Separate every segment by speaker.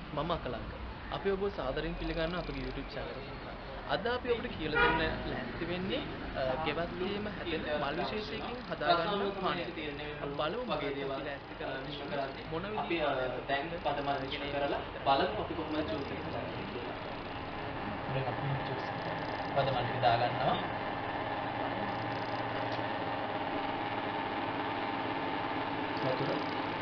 Speaker 1: මම අකලංක. අපි ඔබ සාදරයෙන් පිළිගන්න අපගේ YouTube channel එකට. අද අපි ඔබට කියලා දෙන්න ලෑස්ති වෙන්නේ ගෙවත් වීම හැදෙන මල් විශේෂයකින් හදාගන්න පානයක්. අපි බලමු මගේ දේවල් ලෑස්ති කරලා මිශ්‍ර කරන්නේ මොන විදිහේ
Speaker 2: අපි දැන් පදමල් මිශ්‍ර කරලා බලමු අපි කොහොමද ජූස් එක හදන්නේ කියලා. දැන් අපි ජූස් පදමල් ටික දාගන්නවා. වතුර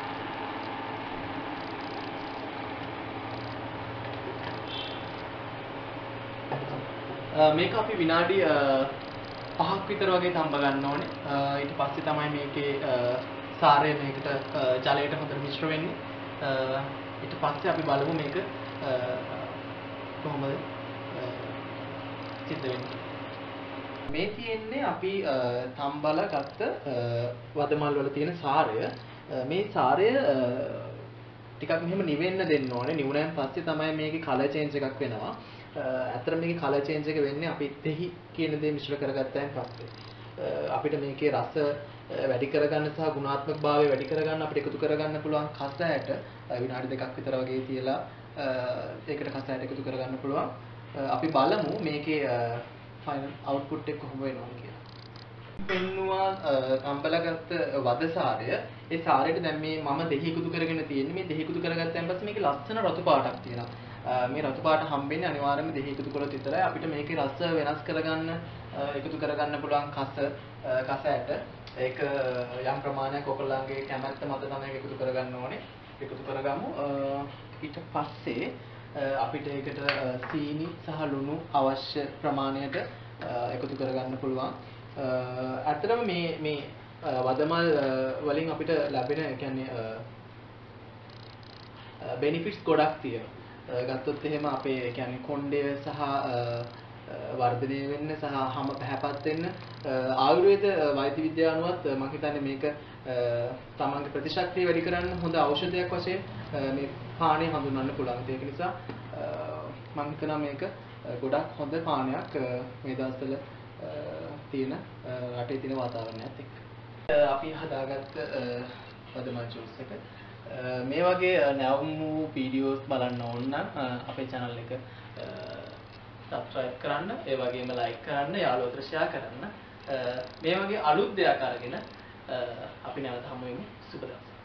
Speaker 2: මේක අපි විනාඩි 5ක් විතර වගේ තඹ ගන්න ඕනේ. ඊට පස්සේ තමයි මේකේ සාරය මේකට ජලයට හොඳට මිශ්‍ර වෙන්නේ. ඊට පස්සේ අපි බලමු මේක කොහොමද සිද්ධ වෙන්නේ. මේ තියෙන්නේ අපි තම්බල ගත්ත වදමල් වල තියෙන සාරය. මේ සාරය ටිකක් මෙහෙම නිවෙන්න දෙන්න ඕනේ. නිවුණාන් පස්සේ තමයි මේකේ කලර් චේන්ජ් එකක් වෙනවා. ඇත්තට මේකේ කලර් චේන්ජ් එක වෙන්නේ අපි දෙහි කියන දේ මිශ්‍ර කරගත්තාන් පස්සේ. අපිට මේකේ රස වැඩි කරගන්න සහ ගුණාත්මක භාවය වැඩි කරගන්න අපිට එකතු කරගන්න පුළුවන් කස ඇට විනාඩි 2ක් විතර වගේ තියලා ඒකට කස ඇට එකතු කරගන්න පුළුවන්. අපි බලමු මේකේ ෆයිනල් අවුට්පුට් එක කොහොම වෙනවද කියලා. පෙන්නවා තම්බලගත්ත වද සාරය. ඒ සාරයට දැන් මේ මම දෙහි එකතු කරගෙන තියෙන්නේ. මේ දෙහි එකතු කරගත්තාන් පස්සේ මේකේ ලස්සන රතු පාටක් තියෙනවා. මේ රතු පාට හම්බෙන්නේ අනිවාර්යයෙන්ම දෙහි එකතු කළොත් විතරයි. අපිට මේකේ රස වෙනස් කරගන්න එකතු කරගන්න පුළුවන් කස ඇට. ඒක යම් ප්‍රමාණයක් ඔයගොල්ලන්ගේ කැමැත්ත මත තමයි එකතු කරගන්න ඕනේ. එකතු කරගමු. ඊට පස්සේ අපිට ඒකට සීනි සහ ලුණු අවශ්‍ය ප්‍රමාණයට එකතු කරගන්න පුළුවන්. ඇත්තටම මේ වදමල් වලින් අපිට ලැබෙන කියන්නේ බෙනිෆිට්ස් ගොඩක් තියෙනවා. ගත්තොත් එහෙම අපේ කියන්නේ කොණ්ඩය සහ වර්ධනය වෙන්න සහ හැම පැහැපත් වෙන්න ආයුර්වේද වෛද්‍ය විද්‍යාව අනුවත් මම හිතන්නේ මේක තමන්ගේ ප්‍රතිශක්තිය වැඩි කරන්න හොඳ ඖෂධයක් වශයෙන් මේ පානය හඳුන්වන්න පුළුවන්. ඒක නිසා මම හිතනවා මේක ගොඩක් හොඳ පානයක් මේ දවස්වල තියෙන රටේ තියෙන වාතාවරණයත් එක්ක. අපි හදාගත්ත වදමල් ජූස් එක මේ වගේ නැවුම් වූ වීඩියෝස් බලන්න ඕන නම් අපේ channel එක subscribe කරන්න, ඒ වගේම like කරන්න, යාළුවෝට share කරන්න. මේ වගේ අලුත් දෙයක් අරගෙන අපි නැවත හමු වෙමු. සුබ දවසක්.